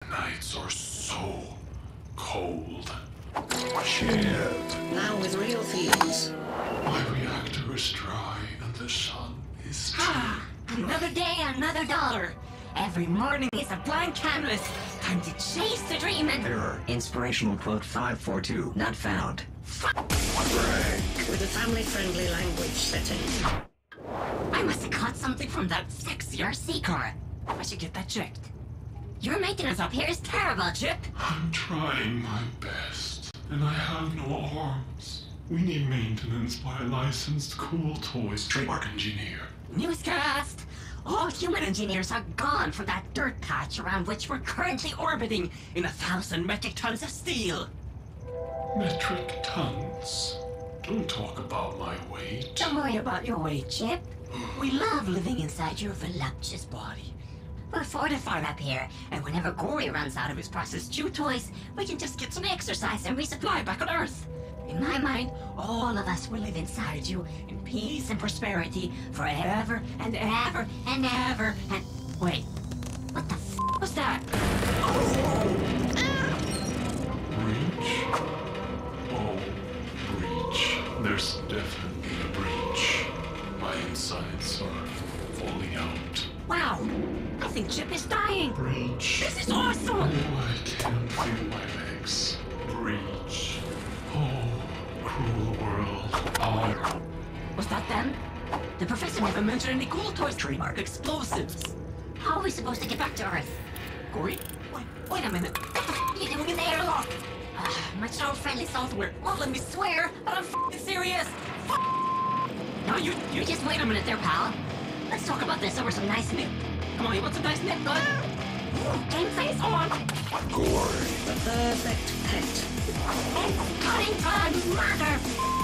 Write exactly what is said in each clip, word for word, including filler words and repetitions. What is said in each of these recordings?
nights are so cold. Shit. Now with real feelings. My reactor is dry and the sun is Ah, another day, another dollar. Every morning is a blank canvas. Time to chase the dream and... Error. Inspirational quote five four two. Not found. With a family-friendly language setting. I must have caught something from that sexy R C car. I should get that checked. Your maintenance up here is terrible, Chip. I'm trying my best, and I have no arms. We need maintenance by a licensed Cool Toys trademark engineer. Newscast! All human engineers are gone from that dirt patch around which we're currently orbiting in a thousand metric tons of steel. Metric tons. Don't talk about my weight. Don't worry about your weight, Chip. We love living inside your voluptuous body. We're fortified up here, and whenever Gory runs out of his processed chew toys, we can just get some exercise and resupply back on Earth. In my mind, all of us will live inside you in peace and prosperity forever and ever and ever and... Wait, what the f*** was that? Breach? Oh, breach. There's definitely a breach. My insides are falling out. Wow, I think Chip is dying. Breach. This is awesome! Oh, I can't feel my legs. Breach. Oh, cruel world. Oh. Was that them? The professor never mentioned any Cool Toys trademark explosives. How are we supposed to get back to Earth? Gory? Wait, wait a minute. What the f*** are you doing in the airlock? Uh, my child-friendly software won't let me swear, but I'm f***ing serious. F***. No, you, you just wait a minute there, pal. Let's talk about this over some nice nip. Come on, you want some nice nip, bud? Game face on! Gory. The perfect pet. Oh, cutting time, mother!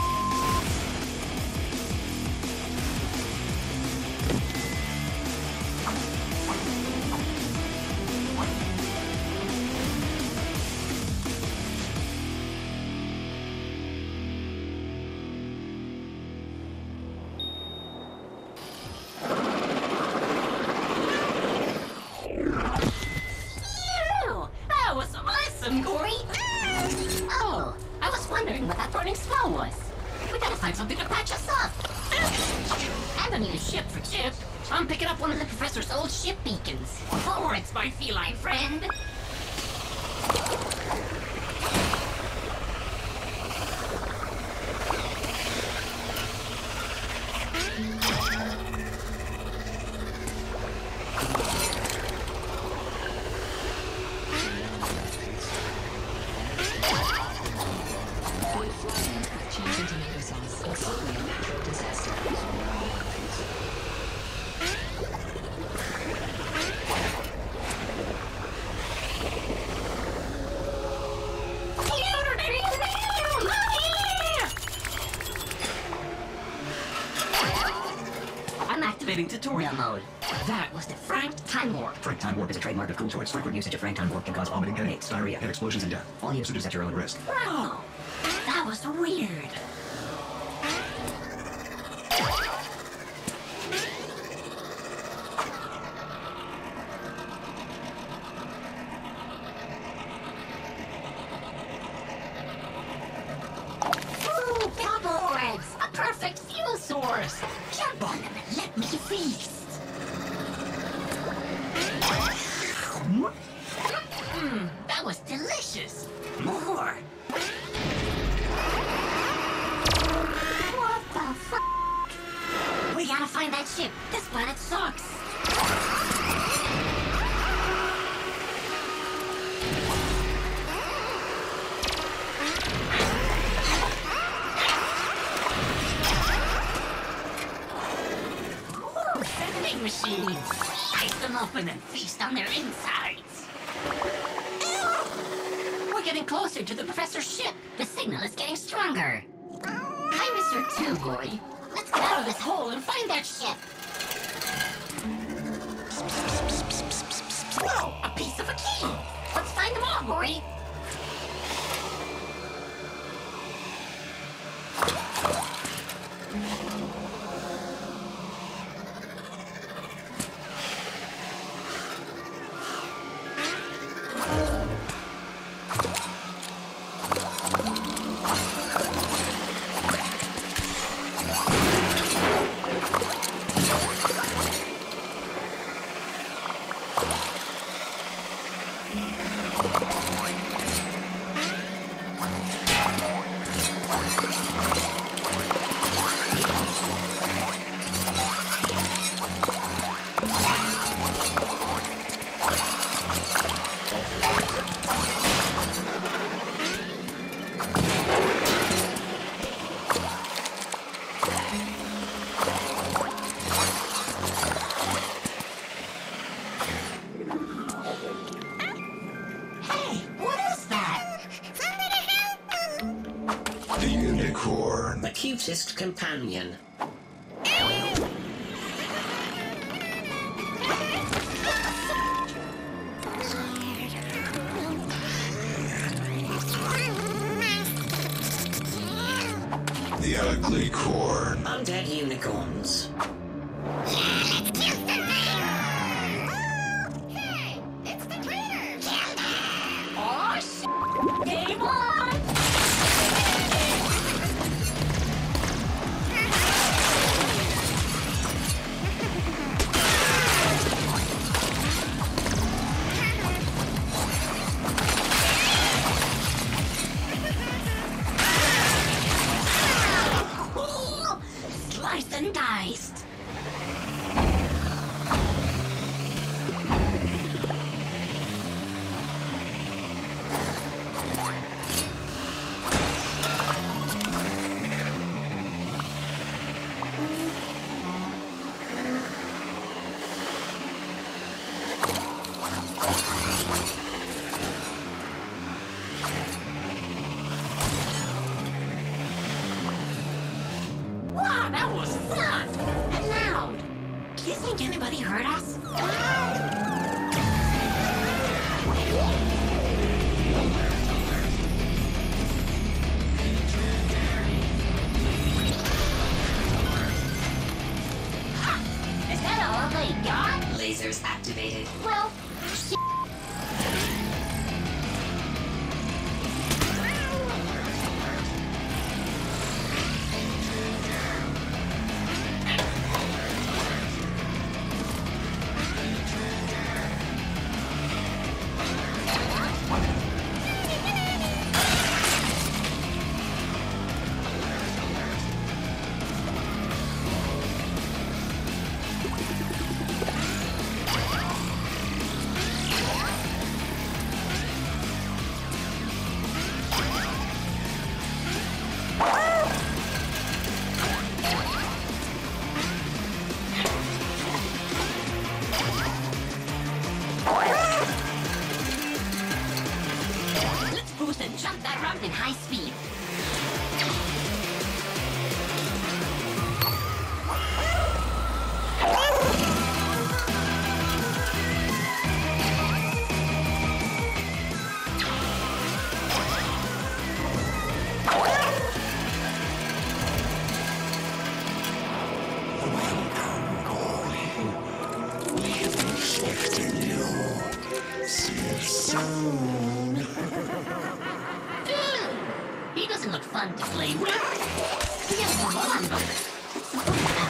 That was awesome, Gory! Oh, I was wondering what that burning smell was. We gotta find something to patch us up. I don't need a ship for Chip. I'm picking up one of the professor's old ship beacons. Forwards, my feline friend. I'm activating tutorial mode. That was the Frank Time Warp. Frank Time Warp is a trademark of Cool Toys. Frequent usage of Frank Time Warp can cause vomiting, headaches, diarrhea, and explosions and death. All use is at your own risk. Wow, that was weird. Ooh, billboards! A perfect fuel source! Jump on them and let me feast! Mmm, that was delicious! More! What the f***? We gotta find that ship! This planet sucks! Ooh, vending machines! Slice them open and feast on their insides! We're getting closer to the professor's ship! The signal is getting stronger! I miss her too, Gory. Let's get out of this hole and find that ship! Whoa! A piece of a key! Let's find them all, Gory! Hey, what is that? The unicorn. The cutest companion. The ugly corn. Undead unicorns. Oh, sh- Game on! Ooh, sliced and diced. Wow, that was fun! And loud! Do you think anybody heard us? Ha! Is that all they got? Lasers activated. Well, shit. Let's boost and jump that ramp in high speed. Expecting you. See you soon. Ew, he doesn't look fun to play with. He has one, but...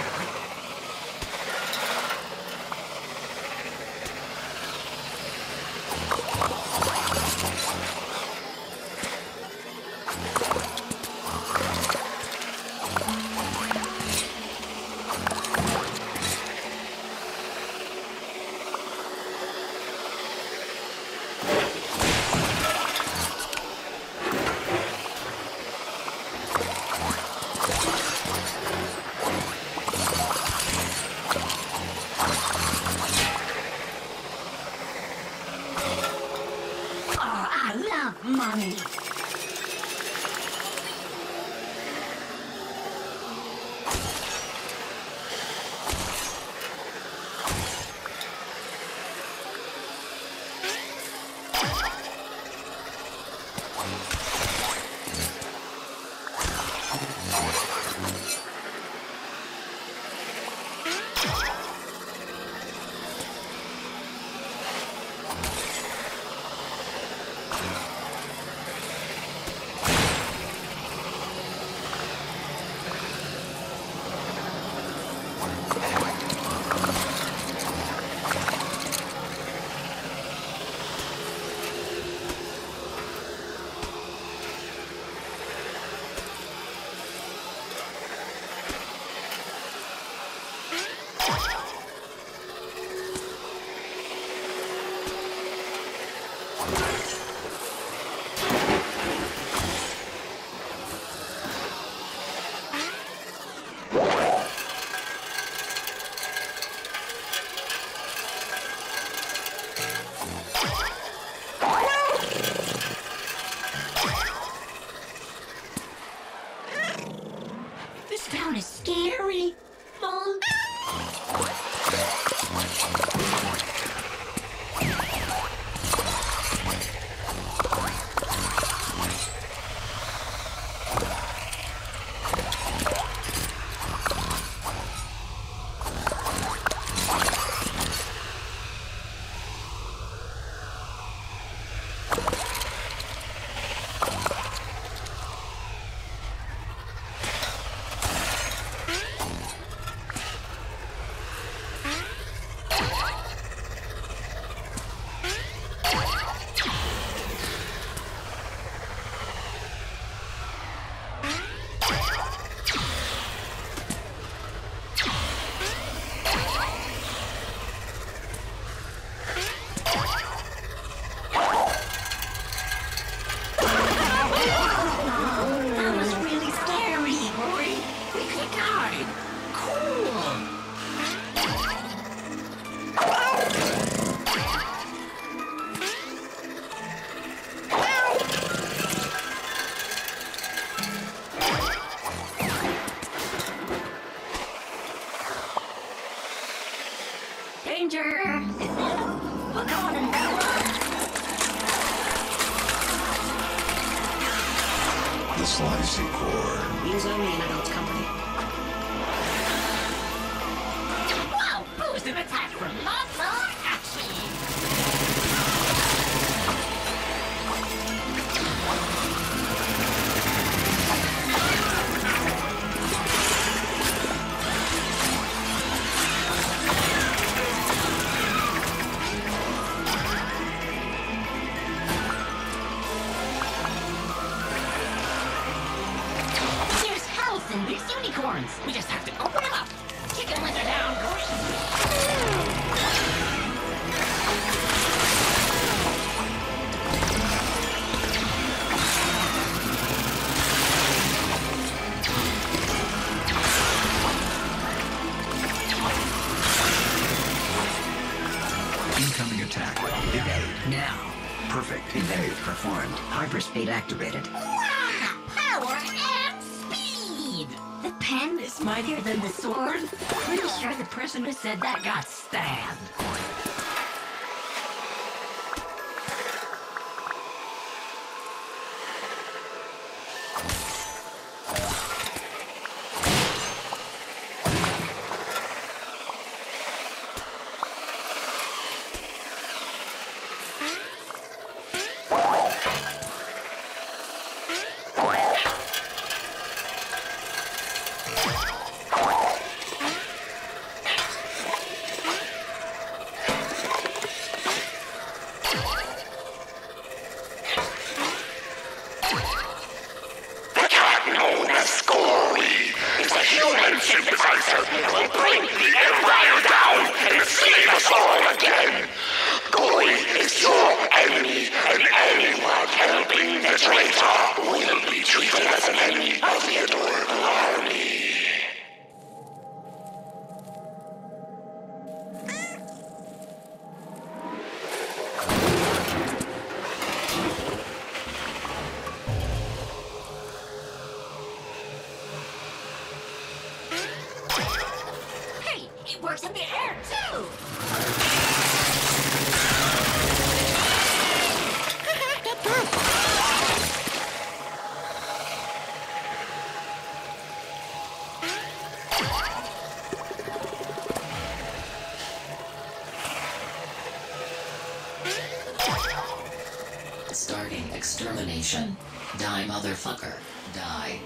Oh, I love money. This town is scary, Mom. That was really scary, Rory. We could have died. Cool. Danger! We're going in The slicey core. Use only in adult company. Wow! Boost an attack from Muscle Action! There's health in these unicorns! We just have to open them up! Kick them when they're down, Green! Incoming attack. Evade. Now. Perfect. Evade performed. Hyperspeed activated. Wow! Power and speed! The pen is mightier than the sword? Pretty sure the person who said that got stabbed. The cat known as Scory is a human sympathizer who will bring the Empire down and enslave us all again. Gory is your enemy, and anyone helping the traitor will be treated as an enemy of the adorable army. Hey, it works in the air too! Starting extermination. Die, motherfucker. Die.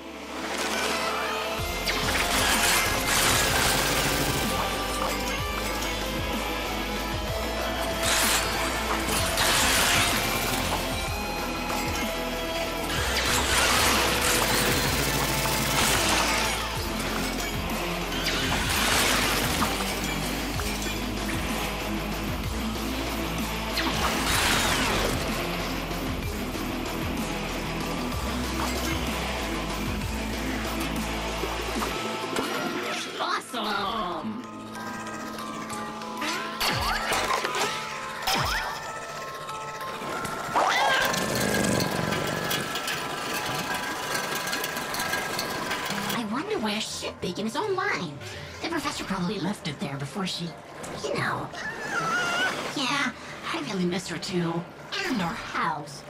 big in his own mind. The professor probably left it there before she, you know. Yeah, I really miss her too. And our house.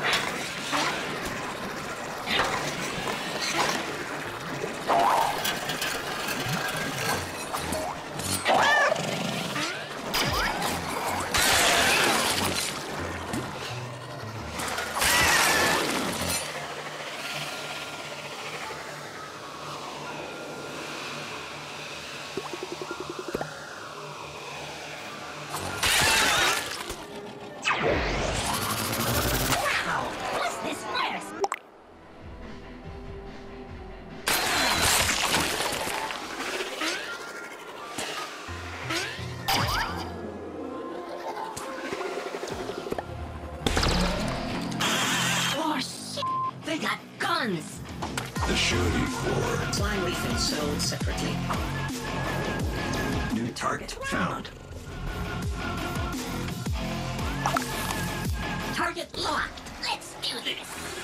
The shooting cord. Slime refill sold separately. New target found. Target locked. Let's do this.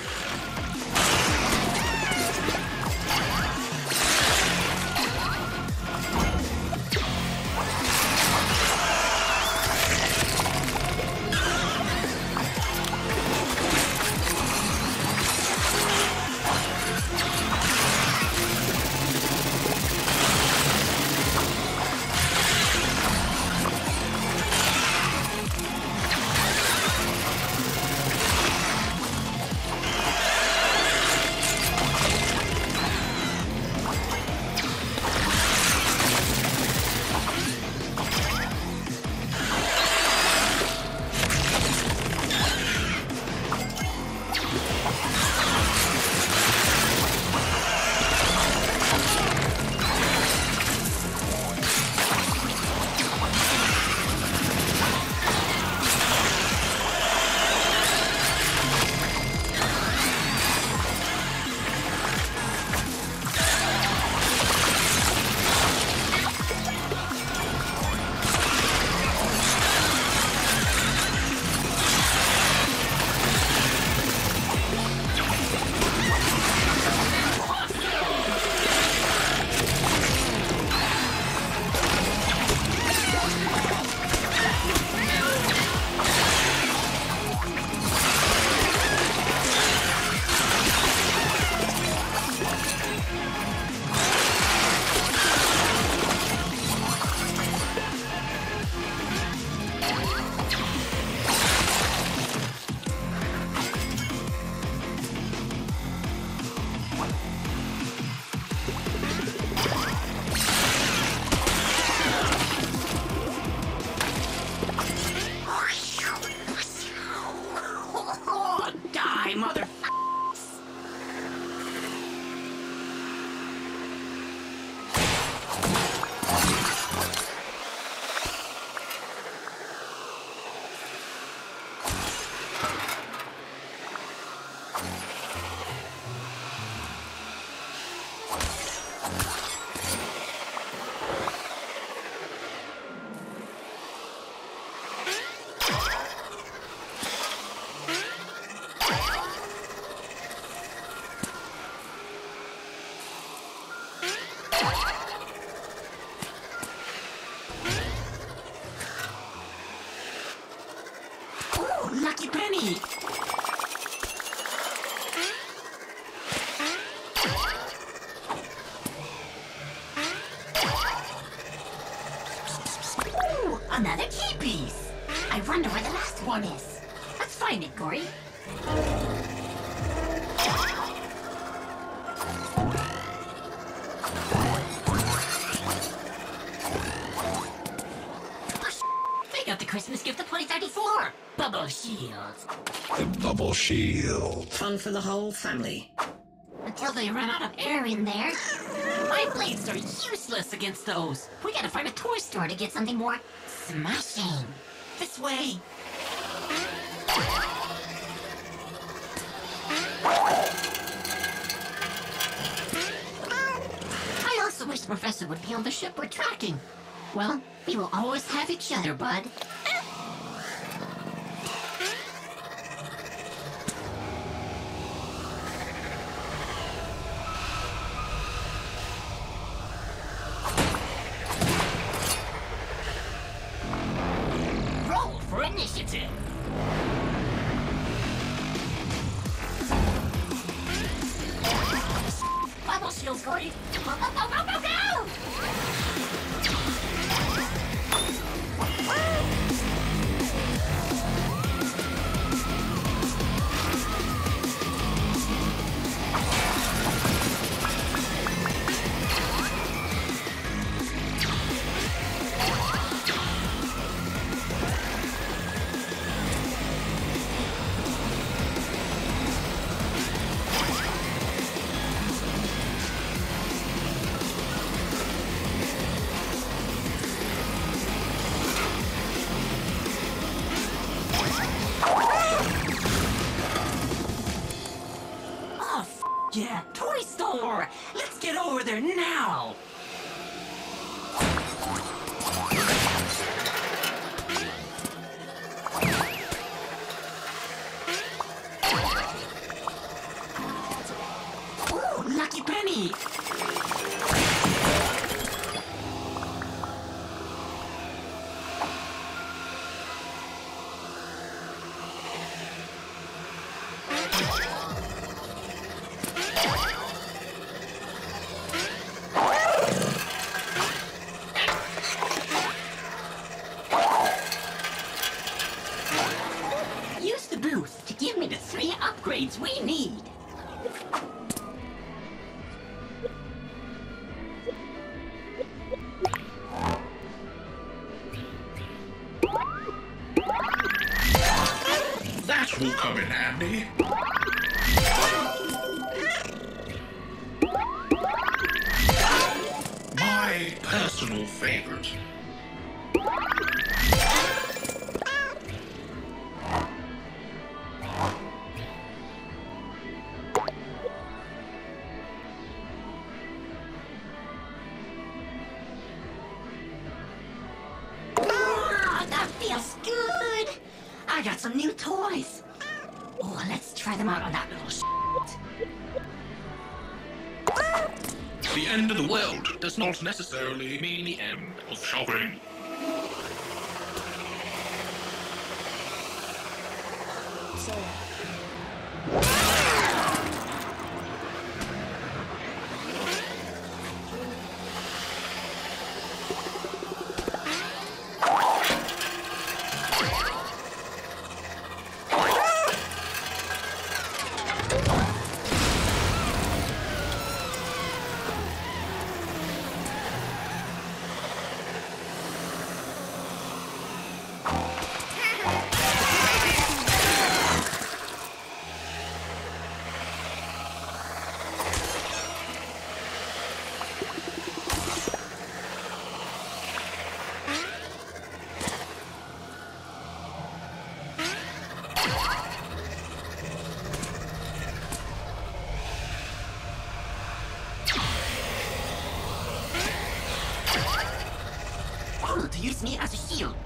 Lucky penny! Ooh, another key piece! I wonder where the last one is. Let's find it, Gory. They got the Christmas gift of twenty thirty-four! Bubble shields. The bubble shield. Fun for the whole family. Until they run out of air in there. My blades are useless against those. We gotta find a toy store to get something more smashing. This way. I also wish the professor would be on the ship we're tracking. Well, we will always have each other, bud. shields, Corey. Go, go, go, go, go, go! Yeah, toy store! Let's get over there now! Ooh, Lucky Penny! Use the booth to give me the three upgrades we need. That will come in handy. My personal favorite. Ah, that feels good! I got some new toys. Oh, let's try them out on that little shit. The end of the world does not necessarily mean the end of shopping. Cool to use me as a shield.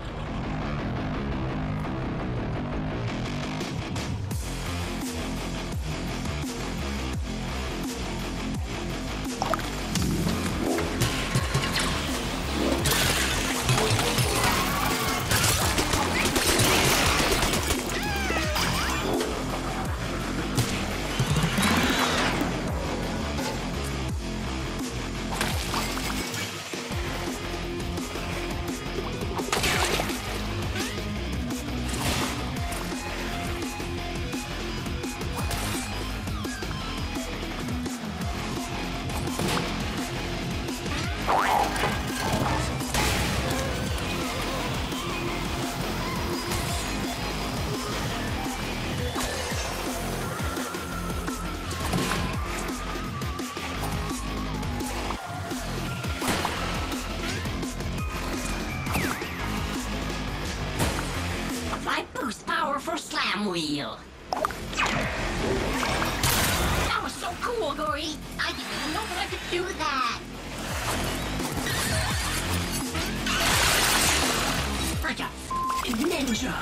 Apply boost power for slam wheel. That was so cool, Gory. I didn't even know that I could do that. Like a f***ing ninja.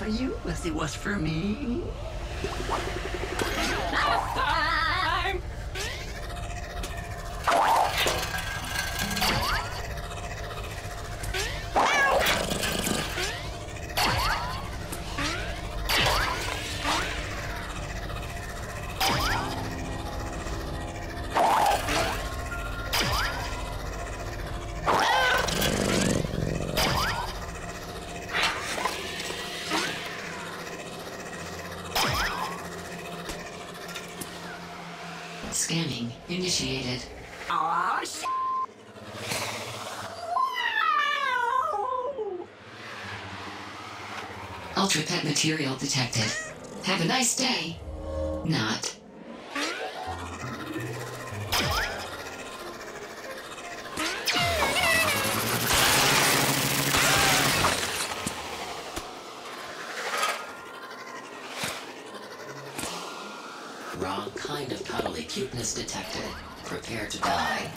for you as it was for me. Last time! Scanning initiated. Oh, shit! Ultra pet material detected. Have a nice day. Not. Wrong kind of cuddly cuteness detected. Prepare to die.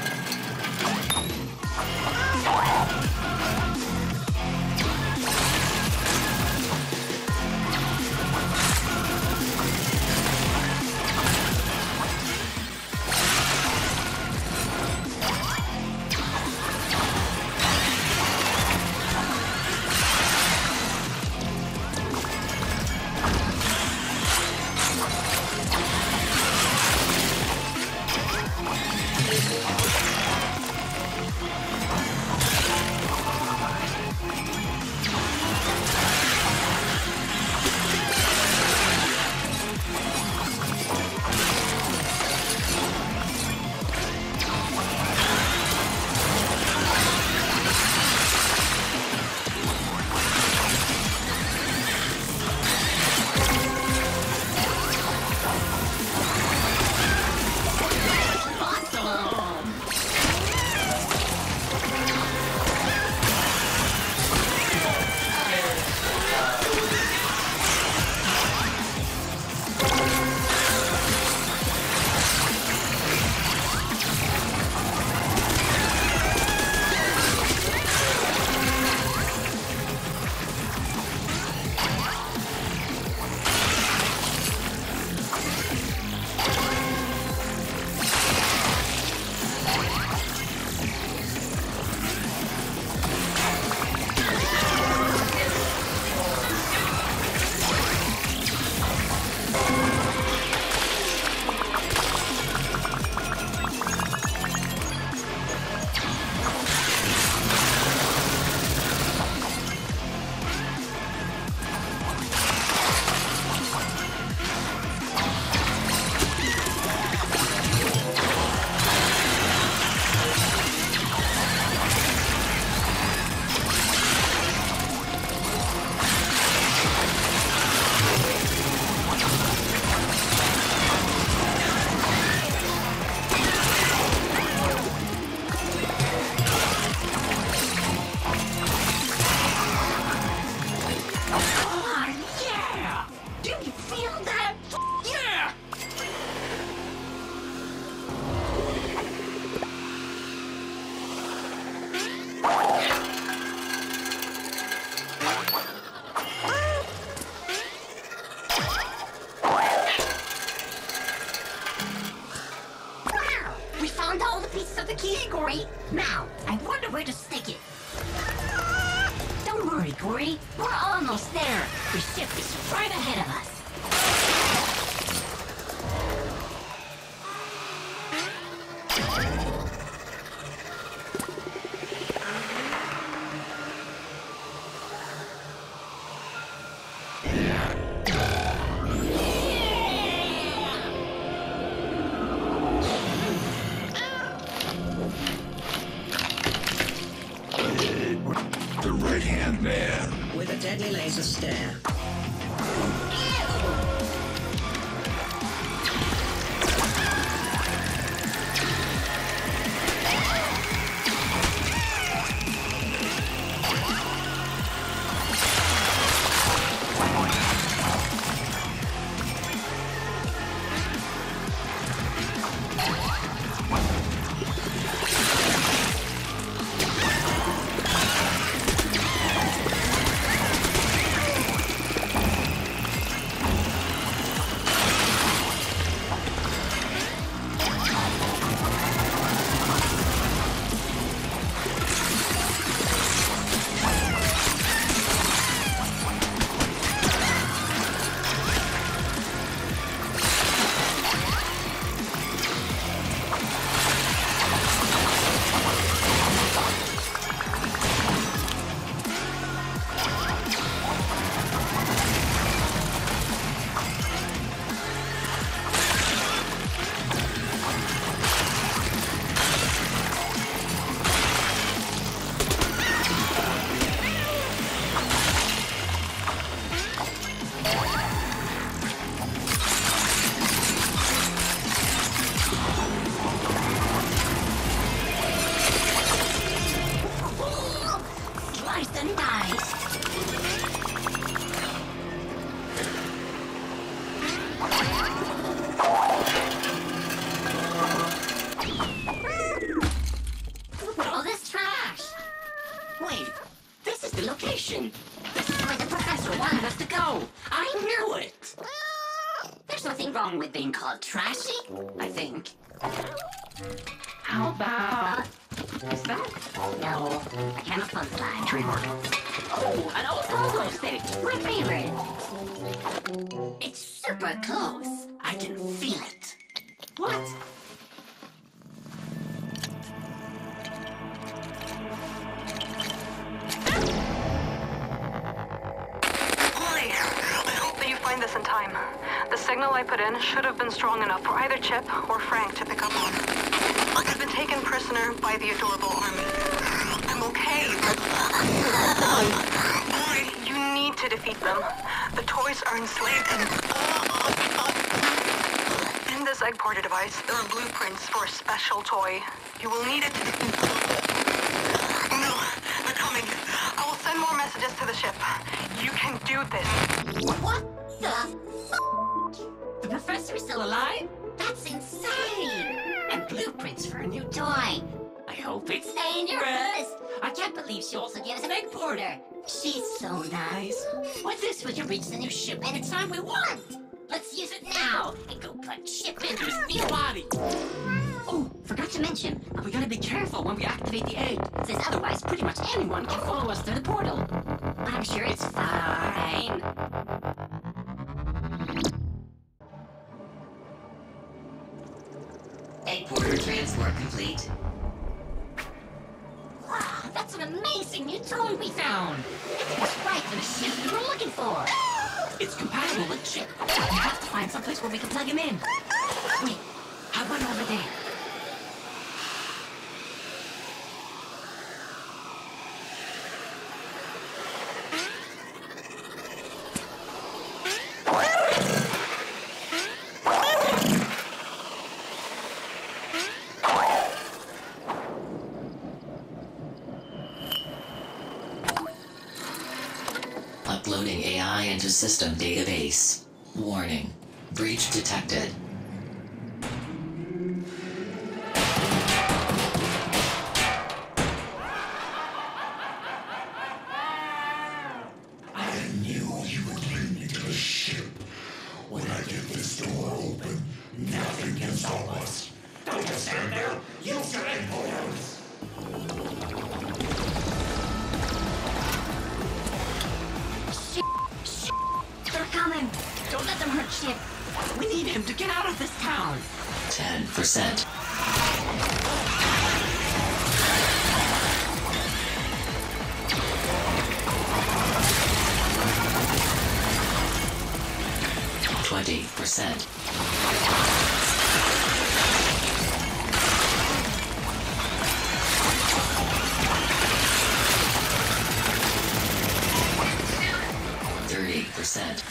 Gory. Now, I wonder where to stick it. Don't worry, Gory. We're almost there. The ship is right ahead of us. The right-hand man. With a deadly laser stare. in! This is where the professor wanted us to go! I knew it! There's nothing wrong with being called trashy, I think. How about... Is that? No, I can't punchline. Trademark. Oh, an old pogo stick! My favorite! It's super close. I can feel it. What? This in time. The signal I put in should have been strong enough for either Chip or Frank to pick up on. I've been taken prisoner by the adorable army. I'm okay, but... Boy, you need to defeat them. The toys are enslaved and... In this egg porter device, there are blueprints for a special toy. You will need it to defeat them. No, they're coming. I will send more messages to the ship. You can do this. What? The f***? The professor is still alive? That's insane! And blueprints for a new toy. I hope it's dangerous. I can't believe she also gave us an egg porter. She's so nice. With this, we can reach the new ship anytime we want. Let's use it now and go put Chip in his new body. Oh, forgot to mention, we gotta be careful when we activate the egg, since otherwise pretty much anyone can follow us through the portal. I'm sure it's fine. Egg porter transport complete. Wow, that's an amazing new toy we found. It's just right for the ship we were looking for. It's compatible with Chip. We have to find someplace where we can plug him in. Wait, how about over there? Uploading A I into system database. Warning. Breach detected. I knew you would lead me to the ship. When I get this door open, nothing can stop us. Don't just stand there. Use your egg porters. They're coming! Don't let them hurt Chip! We need him to get out of this town! ten percent. twenty percent. thirty percent.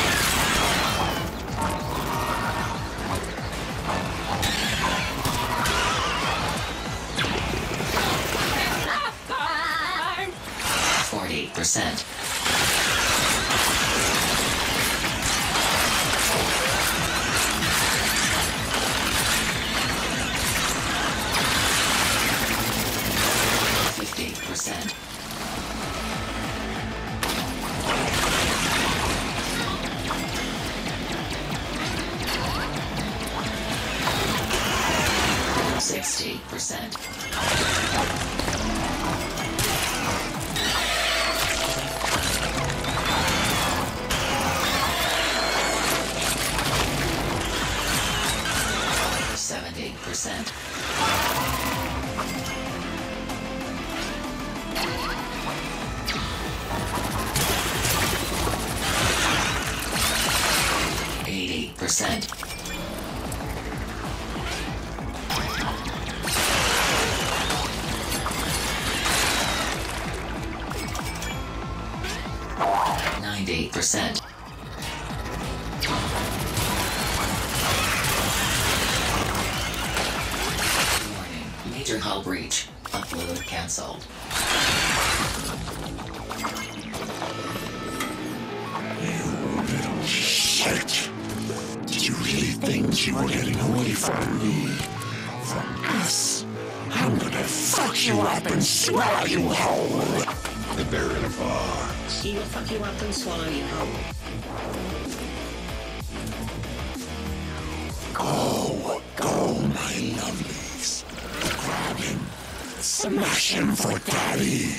forty percent. fifty percent. sixty percent. seventy percent. eighty percent. ninety percent. Warning. Major hull breach. Upload cancelled. Shit! Did you really think you were getting away from me? From us? I'm gonna fuck you up and swallow you whole! The very fox. He will fuck you up and swallow you whole. Go, go, my lovelies. Grab him. Smash him for daddy.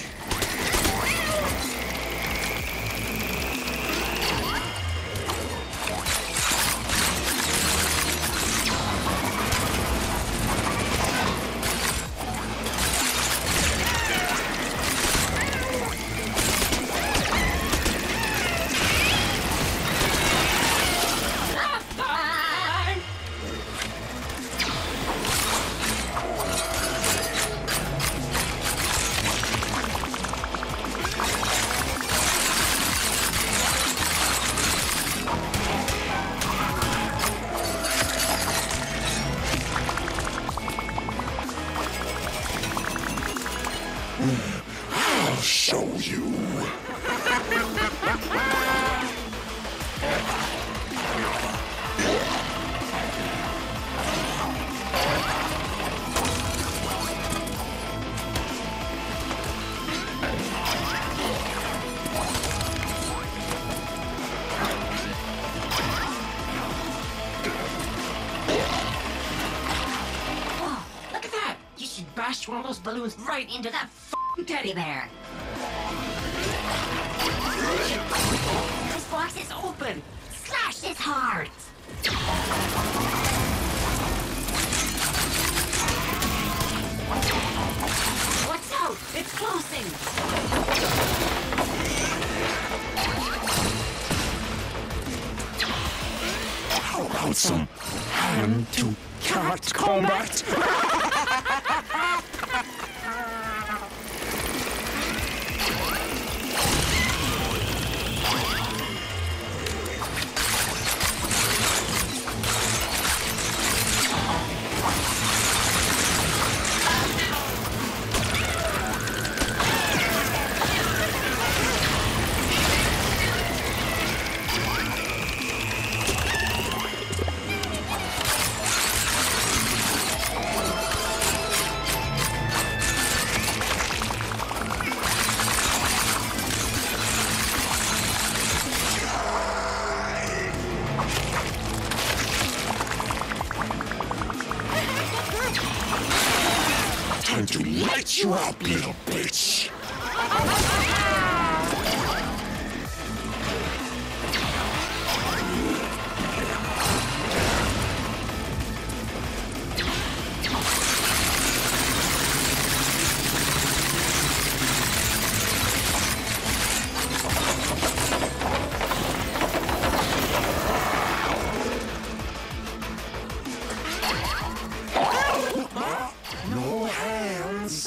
I'll show you. Look at that! You should bash one of those balloons right into that f***ing teddy bear. This box is open! Slash this hard! What's out? It's closing! How about some hand-to-cat combat? Time to light you up, little bitch! No hands!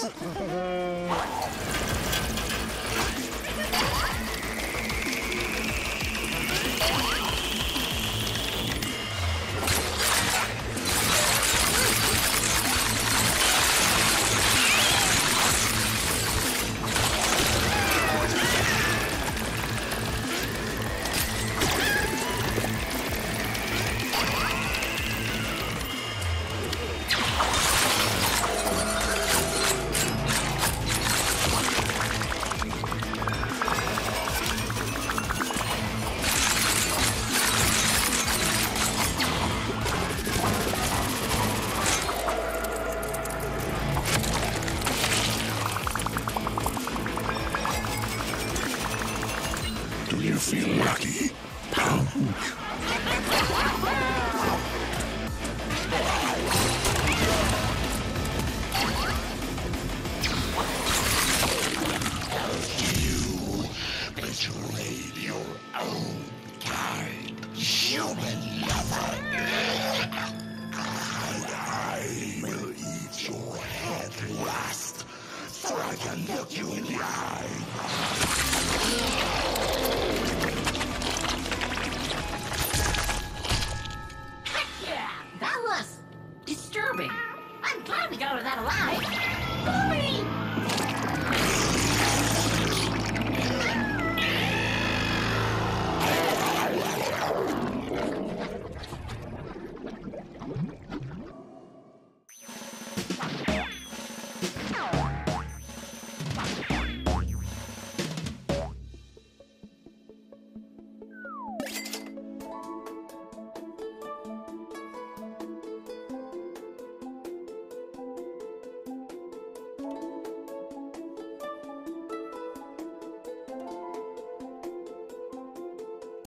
Do you feel lucky, punk? You betrayed your own kind, human lover. I will eat your head last, so I can look you in the eye. Heck yeah! That was disturbing. I'm glad we got out of that alive. Bobby!